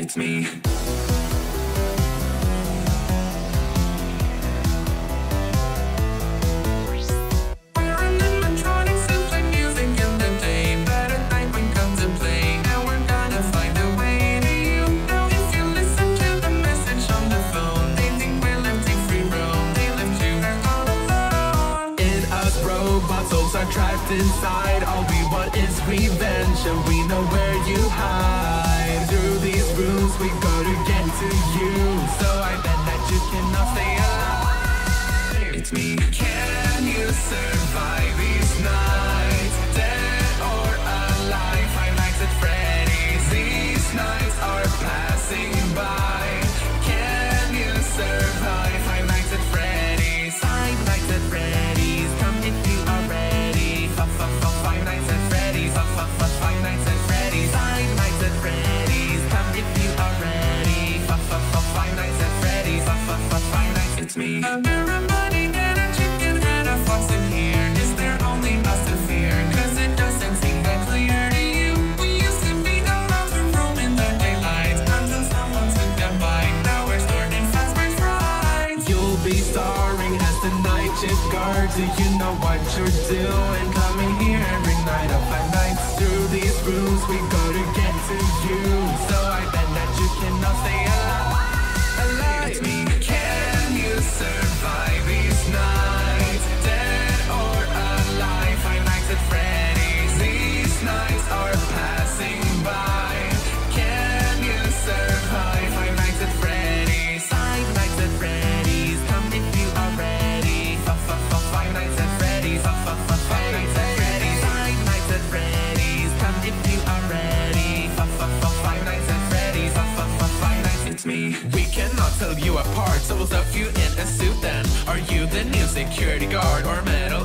It's me. Trapped inside, all we want is revenge, and we know where you hide. Through these rooms we go to get to you, so I bet that you cannot stay alive. It's me. Can you survive these nights? Dead or alive? Five Nights at Freddy's. These nights are passing by. Can you survive Five Nights at Freddy's? Five Nights at Freddy's. Come if you are ready. Five Nights at Freddy's. Five Nights at Freddy's. Five Nights at Freddy's. Come if you are ready. Five Nights at Freddy's. Five Nights. It's me. Everybody get a chicken and a fox in here. Is there only us to fear? 'Cause it doesn't seem that clear to you. We used to be allowed to roam in the daylight until someone took a bite. Now we're stored in fast-break fright. You'll be starring as the night shift guard. Do you know what you're doing? Coming here every night of 5 nights. Through these rooms we go to get to you, so I bet that you cannot stay alive. It's me. Can you survive these nights? Dead or alive? Five Nights at Freddy's. These nights are passing by. Can you survive Five Nights at Freddy's? Five Nights at Freddy's. Come if you are ready. Five Nights at Freddy's. Five Nights at Freddy's. Five Nights at Freddy's. Come if you are ready. Five Nights at Freddy's. Five Nights. It's me. We cannot tell you apart, so we'll stuff you in a suit then. Are you the new security guard or metal